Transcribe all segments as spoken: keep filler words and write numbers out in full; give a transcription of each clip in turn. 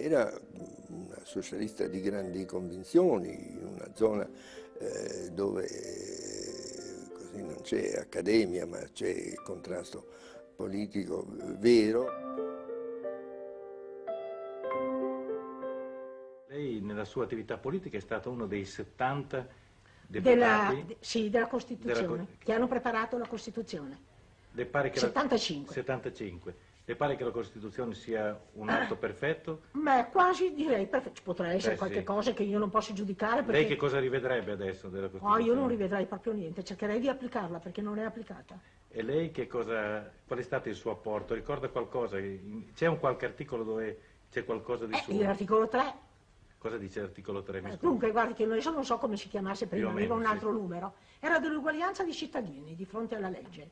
era una socialista di grandi convinzioni, in una zona eh, dove eh, così non c'è accademia, ma c'è il contrasto politico vero. Lei nella sua attività politica è stato uno dei settanta Della, deputati de, sì, della Costituzione, della, che hanno preparato la Costituzione. Le pare che settantacinque. La, settantacinque. Le pare che la Costituzione sia un atto perfetto? Beh, quasi direi perfetto. Ci potrà essere Beh, qualche sì. cosa che io non posso giudicare perché... Lei che cosa rivedrebbe adesso della Costituzione? Oh, io non rivedrei proprio niente, cercherei di applicarla perché non è applicata. E lei che cosa... qual è stato il suo apporto? Ricorda qualcosa? C'è un qualche articolo dove c'è qualcosa di Eh, suo? l'articolo tre. Cosa dice l'articolo tre? Eh, comunque, guardi che adesso non so come si chiamasse prima, aveva un altro sì. numero. Era dell'uguaglianza dei cittadini di fronte alla legge.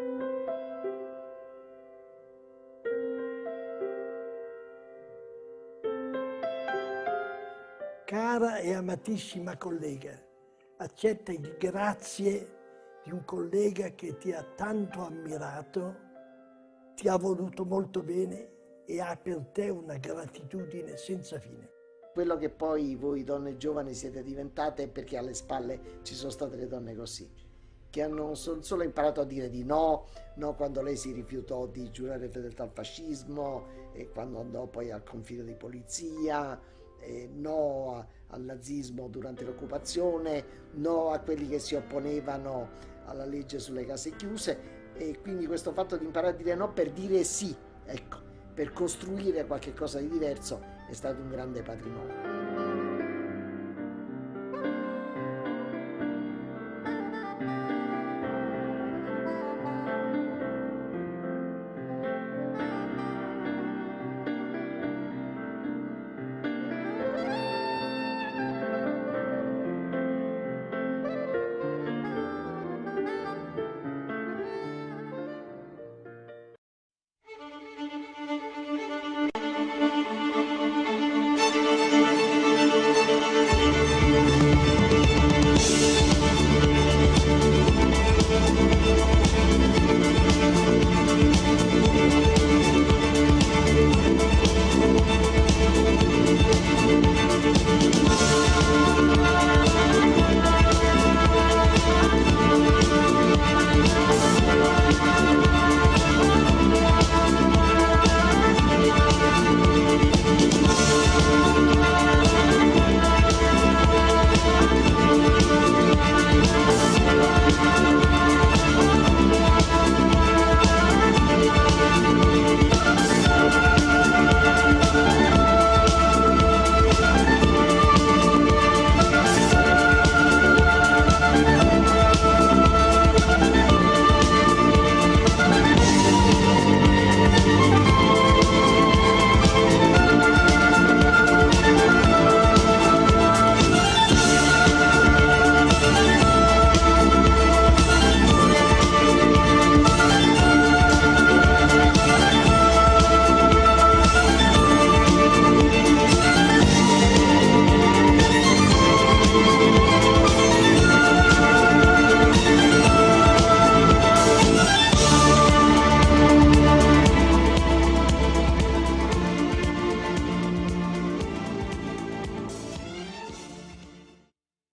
Cara e amatissima collega, accetta il grazie di un collega che ti ha tanto ammirato, ti ha voluto molto bene e ha per te una gratitudine senza fine. Quello che poi voi donne giovani siete diventate è perché alle spalle ci sono state le donne così, che hanno solo imparato a dire di no, no quando lei si rifiutò di giurare fedeltà al fascismo, e quando andò poi al confino di polizia, e no a, al nazismo durante l'occupazione, no a quelli che si opponevano alla legge sulle case chiuse, e quindi questo fatto di imparare a dire no per dire sì, ecco, per costruire qualche cosa di diverso è stato un grande patrimonio.